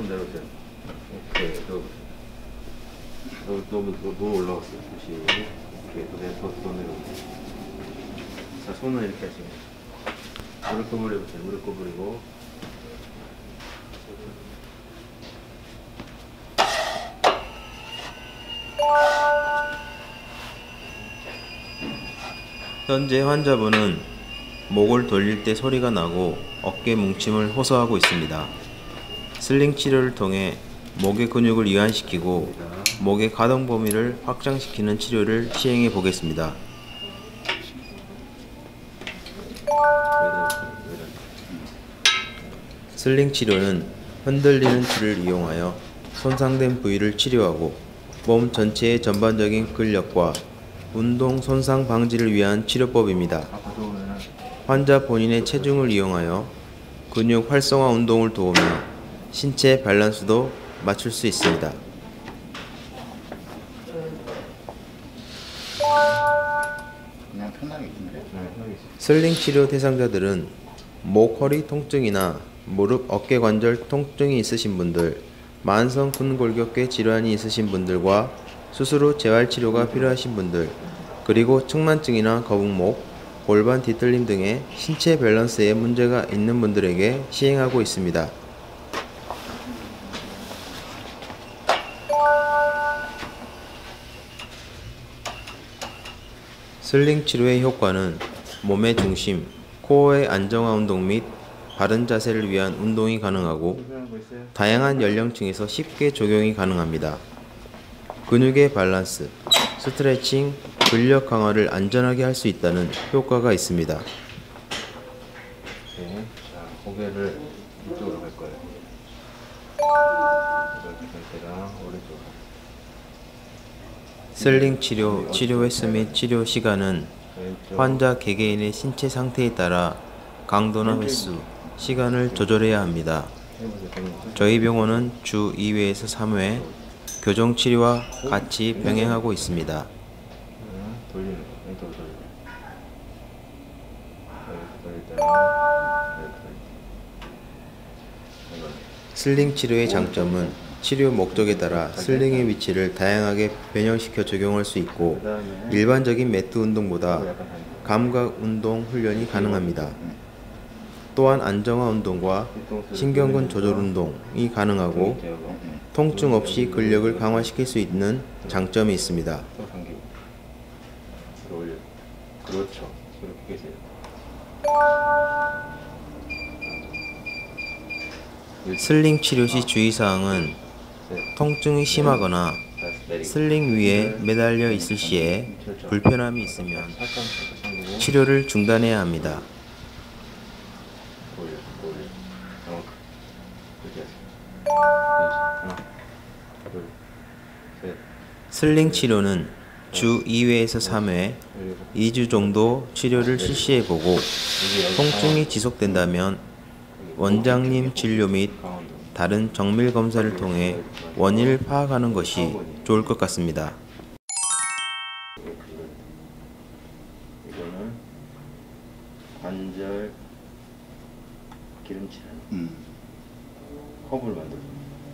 좀 내려오세요. 오케이. 너무 올라갔어요. 다시. 오케이. 더 내려오세요. 자, 손은 이렇게 하시고. 무릎 구부려보세요. 무릎 구부리고. 현재 환자분은 목을 돌릴 때 소리가 나고 어깨 뭉침을 호소하고 있습니다. 슬링 치료를 통해 목의 근육을 이완시키고 목의 가동 범위를 확장시키는 치료를 시행해 보겠습니다. 슬링 치료는 흔들리는 줄을 이용하여 손상된 부위를 치료하고 몸 전체의 전반적인 근력과 운동 손상 방지를 위한 치료법입니다. 환자 본인의 체중을 이용하여 근육 활성화 운동을 도우며 신체 밸런스도 맞출 수 있습니다. 그냥 편하게 있는데. 슬링 치료 대상자들은 목, 허리 통증이나 무릎, 어깨 관절 통증이 있으신 분들, 만성 근골격계 질환이 있으신 분들과 수술 후 재활치료가 필요하신 분들, 그리고 측만증이나 거북목, 골반 뒤틀림 등의 신체 밸런스에 문제가 있는 분들에게 시행하고 있습니다. 슬링 치료의 효과는 몸의 중심, 코어의 안정화 운동 및 바른 자세를 위한 운동이 가능하고 다양한 연령층에서 쉽게 적용이 가능합니다. 근육의 밸런스, 스트레칭, 근력 강화를 안전하게 할 수 있다는 효과가 있습니다. 자, 고개를 이쪽으로 갈 거예요. 이렇게 갈 때랑 오른쪽으로. 슬링 치료 횟수 및 치료 시간은 환자 개개인의 신체 상태에 따라 강도나 횟수, 시간을 조절해야 합니다. 저희 병원은 주 2회에서 3회 교정 치료와 같이 병행하고 있습니다. 슬링 치료의 장점은 치료 목적에 따라 슬링의 위치를 다양하게 변형시켜 적용할 수 있고 일반적인 매트 운동보다 감각 운동 훈련이 가능합니다. 또한 안정화 운동과 신경근 조절 운동이 가능하고 통증 없이 근력을 강화시킬 수 있는 장점이 있습니다. 그렇죠. 그렇게 계세요. 슬링 치료 시 주의사항은 통증이 심하거나 슬링 위에 매달려 있을 시에 불편함이 있으면 치료를 중단해야 합니다. 슬링 치료는 주 2회에서 3회, 2주 정도 치료를 실시해보고 통증이 지속된다면 원장님 진료 및 다른 정밀 검사를 통해 원인을 파악하는 것이 좋을 것 같습니다. 이거는 관절 기름칠하는 컵을 만들고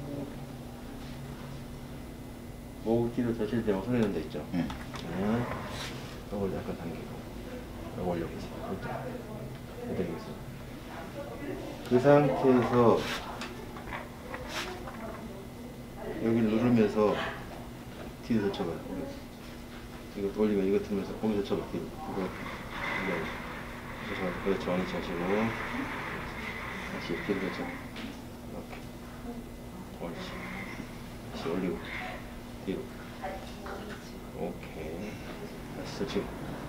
목 뒤로 젖힐 때 소리 난다 있죠? 이걸 약간 당기고 이거 올려보세요. 그 상태에서 여기를 누르면서 뒤로 젖혀봐요. 이거 올리면 이거 들면서 거기서 젖혀 뒤로. 이거 저항이 차시고 다시 뒤로 젖혀. 이렇게 옳지. 다시 올리고 뒤로. 오케이. 다시 젖히고.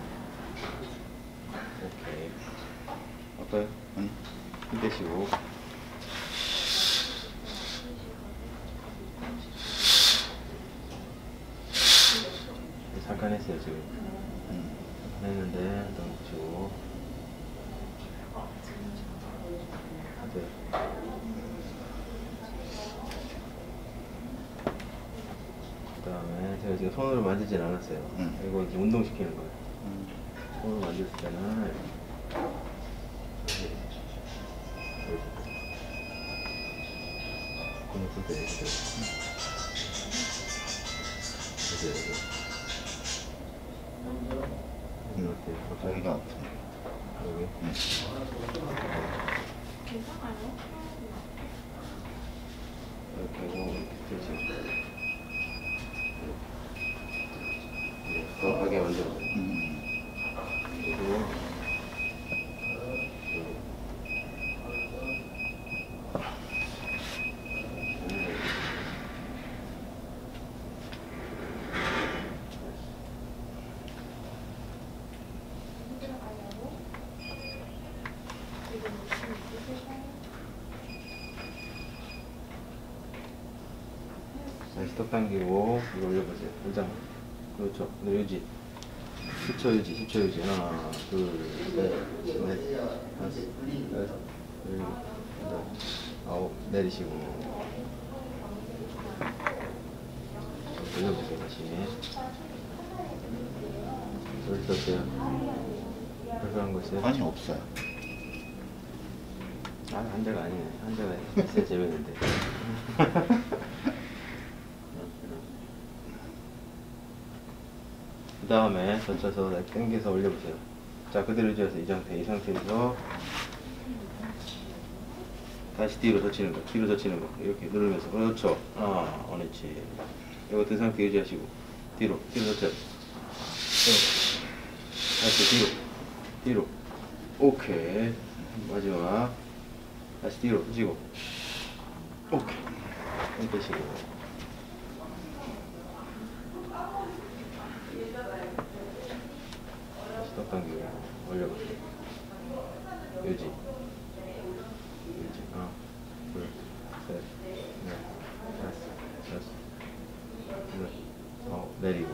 오케이. 아까요? 아니. 힘내시고. 잠깐 했어요 지금. 잠깐 했는데 너무 치고. 네. 그 다음에 제가 지금 손으로 만지진 않았어요. 이거 이제 운동시키는 거예요. 손으로 만졌을 때는 손대. 이렇게 여기가 아프네. 여기. 괜찮아요? 이렇게 하고 되지. 더 하게 만들어. 그리고 다시 턱 당기고 이거 올려보세요. 일장. 그렇죠. 네, 유지. 10초 유지. 10초 유지. 하나, 둘, 셋, 넷, 다섯, 여섯, 일곱, 여덟, 아홉. 내리시고. 올려보세요. 다시. 소리 떴어요. 불편한 거 있어요? 아니, 없어요. 아, 한자가 아니네. 한자가 있어야 재밌는데. 그 다음에 젖혀서 당겨서 올려보세요. 자, 그대로 유지해서 이 상태에서 다시 뒤로 젖히는 거, 뒤로 젖히는 거. 이렇게 누르면서. 그렇죠. 옳지. 이거 든 상태 유지하시고. 뒤로 젖혀요. 다시 뒤로. 오케이. 마지막. 다시 뒤로 젖히고. 오케이. 힘 빼시고. 턱 당기고 올려볼게요. 유지. 하나, 둘, 셋, 넷, 다섯, 여섯, 일곱, 아홉. 내리고.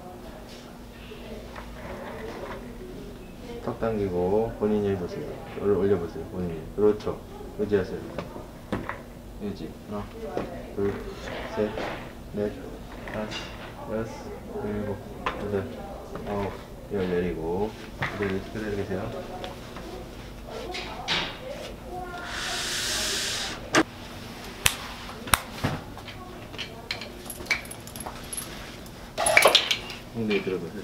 턱 당기고 본인이 해보세요. 올려보세요. 본인이. 그렇죠. 유지하세요. 유지. 하나, 둘, 셋, 넷, 다섯, 여섯, 일곱, 여덟, 아홉. 열 내리고 그대로 계세요. 엉덩이 들어보세요.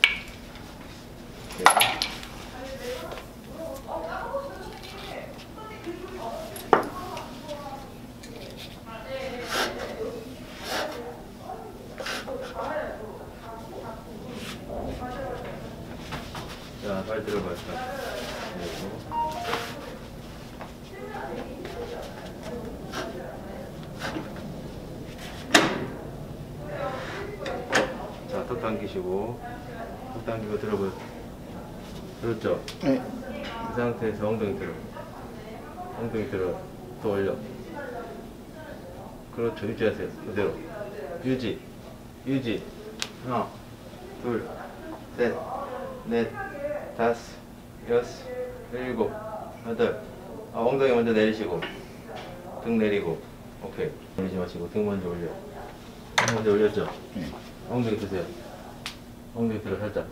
자, 빨리 들어봐요. 자, 턱 당기시고, 턱 당기고 들어봐요. 그렇죠? 네. 이 상태에서 엉덩이 들어. 엉덩이 들어. 더 올려. 그렇죠. 유지하세요. 그대로. 유지. 하나, 둘, 셋, 넷, 다섯, 여섯, 일곱, 여덟. 엉덩이 먼저 내리시고 등 내리고. 오케이. 내리지 마시고 등 먼저 올려. 등 먼저 올렸죠? 네. 엉덩이 드세요. 엉덩이 들어 살짝.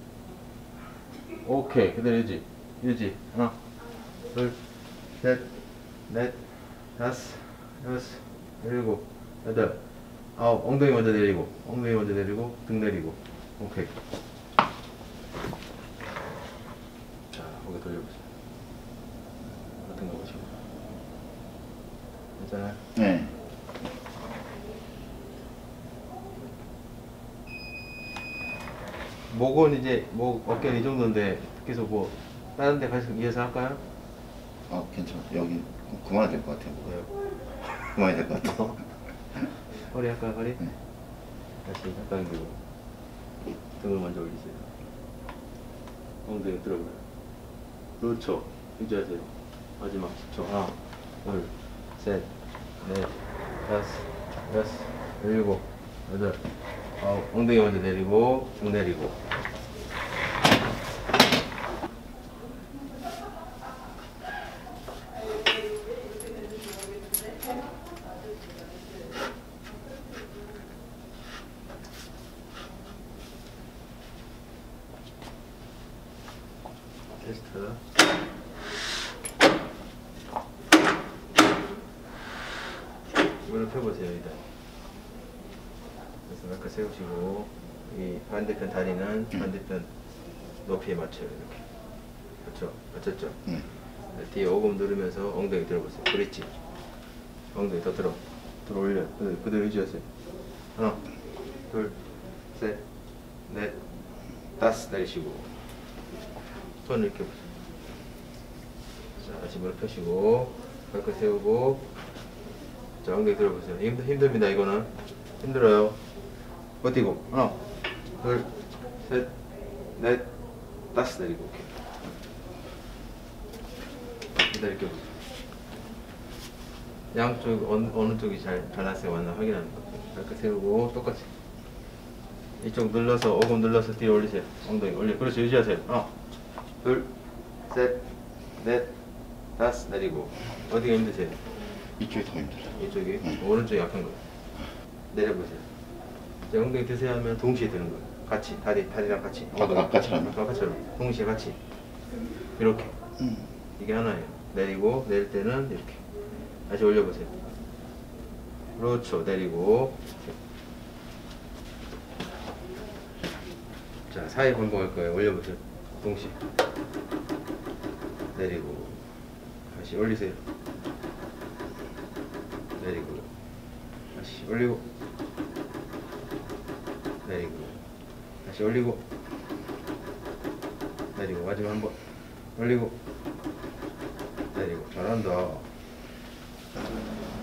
오케이. 그대로 유지. 하나, 둘, 셋, 넷, 다섯, 여섯, 일곱, 여덟, 아홉. 엉덩이 먼저 내리고 등 내리고. 오케이. 자, 고개 돌려보세요. 같은 거 보시고. 괜찮아요? 네. 목은 이제 어깨는 이 정도인데 계속 다른 데 가서 이어서 할까요? 아, 괜찮아. 여기 그만해야 될 것 같아요. 네. 그만해야 될 것 같아요. 허리 할까요? 허리? 네. 다시 잠깐 들고 등을 먼저 올리세요. 엉덩이 들어보세요. 그렇죠. 유지하세요. 마지막 10초. 하나, 둘, 셋, 넷, 다섯, 여섯, 일곱, 여덟, 아홉. 엉덩이 먼저 내리고 등 내리고. 테스트. 이걸로 펴보세요. 일단. 그래서 아까 세우시고 이 반대편 다리는 반대편 높이에 맞춰요. 이렇게. 그렇죠? 맞췄죠? 뒤에 오금 누르면서 엉덩이 들어보세요. 그랬지? 엉덩이 더 들어 올려. 그대로 유지하세요. 하나, 둘, 셋, 넷, 다섯 내리시고 손을 이렇게 보세요. 자, 다시 무릎 펴시고 발끝 세우고 자, 엉덩이 들어보세요. 힘듭니다. 이거는 힘들어요. 버티고 하나, 둘, 셋, 넷, 다섯 내리고 오케이. 이렇게 보세요. 양쪽 어느 쪽이 잘 밸런스가 맞나 확인하는 거. 이렇게 세우고 똑같이 이쪽 눌러서 오금 눌러서 뒤에 올리세요. 엉덩이 올려. 그렇죠. 유지하세요. 하나, 둘, 셋, 넷, 다섯 내리고. 어디가 힘드세요? 이쪽이 더 힘들어. 이쪽이 오른쪽이 약한 거예요. 내려보세요. 이제 엉덩이 드세요 하면 동시에 드는 거예요. 같이 다리랑 같이. 아까처럼. 아까처럼 동시에 같이. 이렇게. 이게 하나예요. 내리고 내릴 때는 이렇게. 다시 올려보세요. 그렇죠. 내리고. 자, 사이 반복할 거예요. 올려보세요. 동시에. 내리고. 다시 올리세요. 내리고. 다시 올리고. 내리고. 다시 올리고. 내리고. 마지막 한 번. 올리고. 내리고. 잘한다.